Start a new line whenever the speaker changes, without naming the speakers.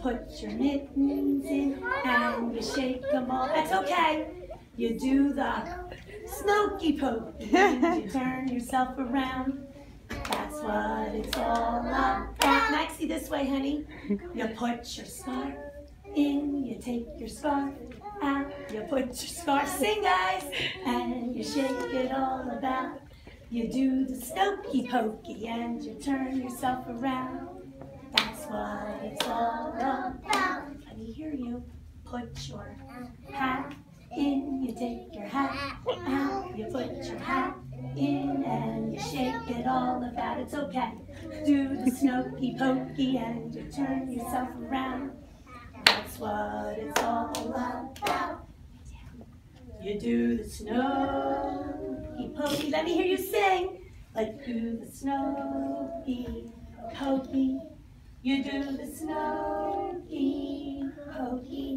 put your mittens in and you shake them all. That's okay. You do the snokey pokey and you turn yourself around. That's what it's all about. Maxie, this way, honey. You put your scarf in, you take your scarf out, you put your scarf, sing guys, and you shake it all about. You do the snokey pokey and you turn yourself around. That's what it's all about. Let me hear you. Put your hat in, you take your hat out, you put your hat in and you shake it all about. It's okay. Do the snokey pokey and you turn yourself around. That's what it's all about. You do the snokey pokey. Let me hear you sing. Like do the snokey pokey. You do the snokey pokey.